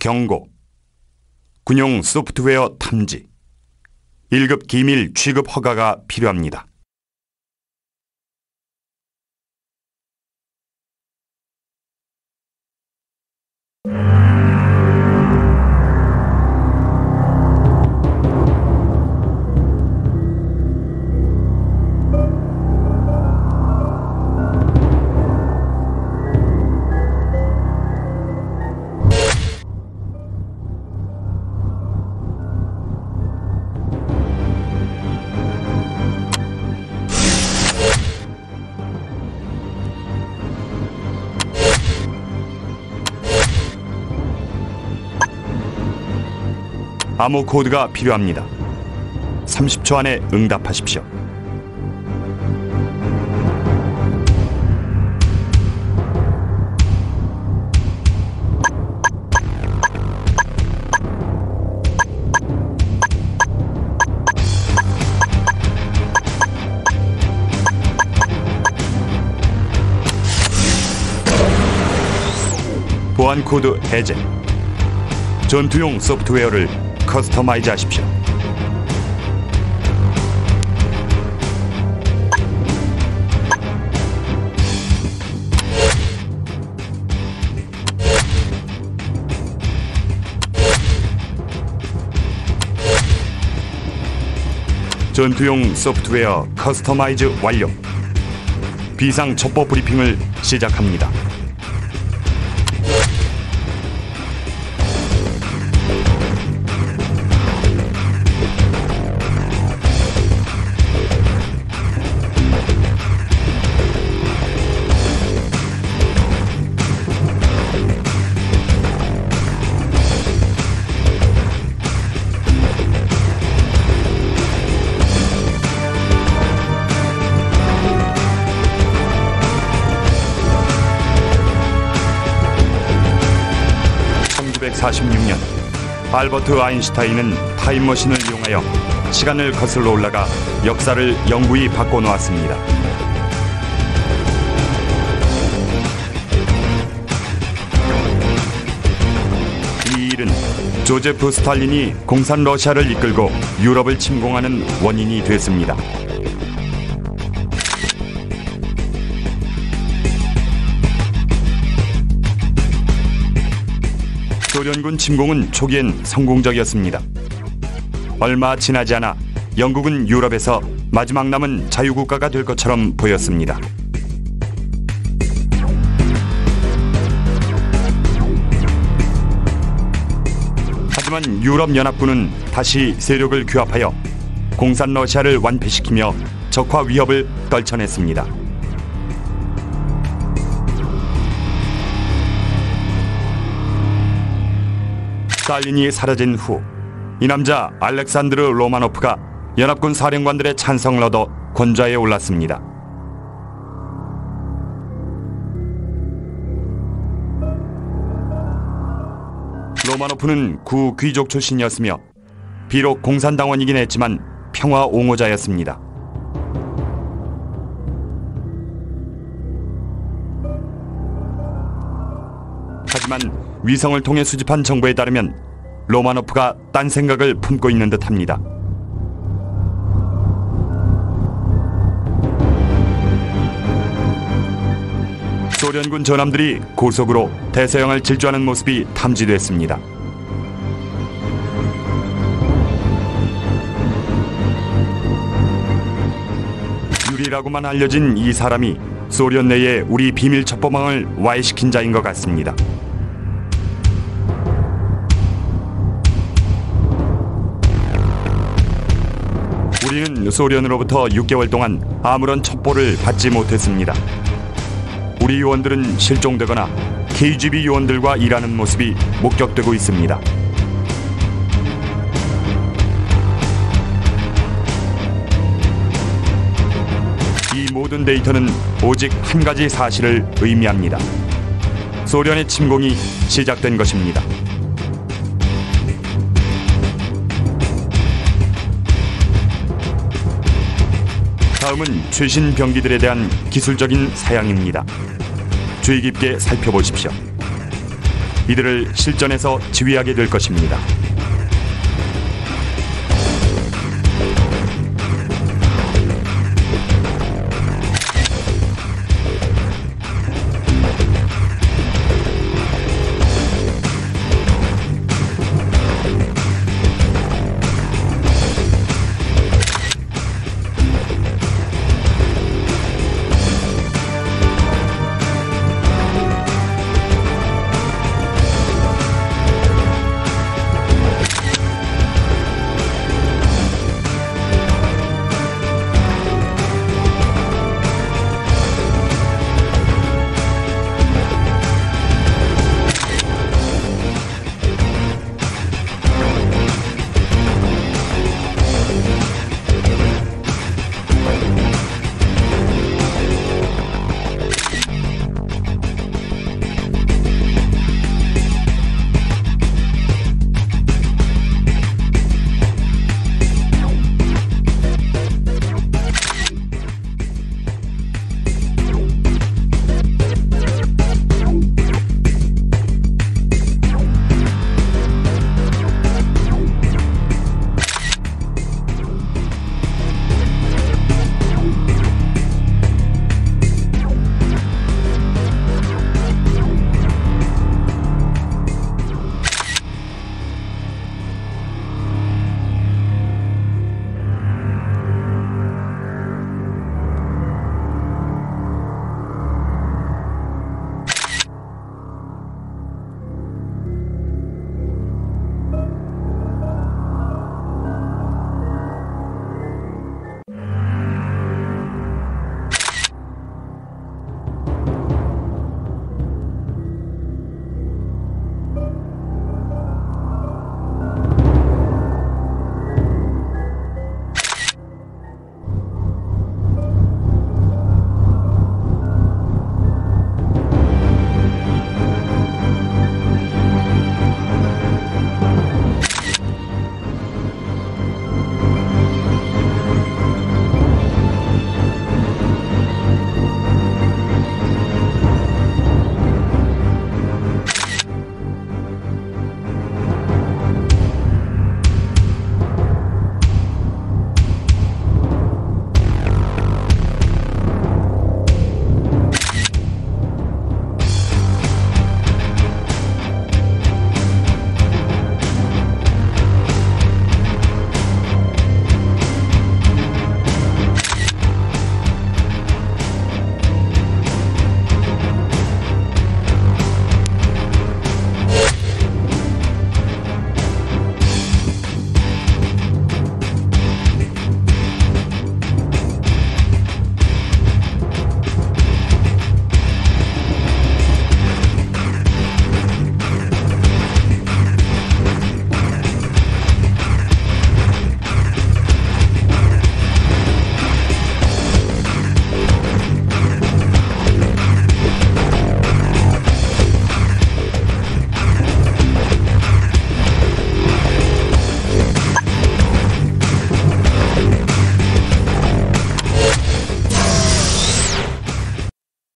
경고. 군용 소프트웨어 탐지. 1급 기밀 취급 허가가 필요합니다. 암호 코드가 필요합니다. 30초 안에 응답하십시오. 보안 코드 해제. 전투용 소프트웨어를 커스터마이즈 하십시오. 전투용 소프트웨어 커스터마이즈 완료. 비상 첩보 브리핑을 시작합니다. (1946년) 알버트 아인슈타인은 타임머신을 이용하여 시간을 거슬러 올라가 역사를 영구히 바꿔놓았습니다. 이 일은 조제프 스탈린이 공산 러시아를 이끌고 유럽을 침공하는 원인이 됐습니다. 소련군 침공은 초기엔 성공적이었습니다. 얼마 지나지 않아 영국은 유럽에서 마지막 남은 자유국가가 될 것처럼 보였습니다. 하지만 유럽연합군은 다시 세력을 규합하여 공산 러시아를 완패시키며 적화 위협을 떨쳐냈습니다. 스탈린이 사라진 후 이 남자 알렉산드르 로마노프가 연합군 사령관들의 찬성을 얻어 권좌에 올랐습니다. 로마노프는 구귀족 출신이었으며 비록 공산당원이긴 했지만 평화 옹호자였습니다. 하지만 위성을 통해 수집한 정보에 따르면 로마노프가 딴 생각을 품고 있는 듯합니다. 소련군 전함들이 고속으로 대서양을 질주하는 모습이 탐지됐습니다. 유리라고만 알려진 이 사람이 소련 내에 우리 비밀 첩보망을 와해시킨 자인 것 같습니다. 우리는 소련으로부터 6개월 동안 아무런 첩보를 받지 못했습니다. 우리 요원들은 실종되거나 KGB 요원들과 일하는 모습이 목격되고 있습니다. 이 모든 데이터는 오직 한 가지 사실을 의미합니다. 소련의 침공이 시작된 것입니다. 다음은 최신 병기들에 대한 기술적인 사양입니다. 주의 깊게 살펴보십시오. 이들을 실전에서 지휘하게 될 것입니다.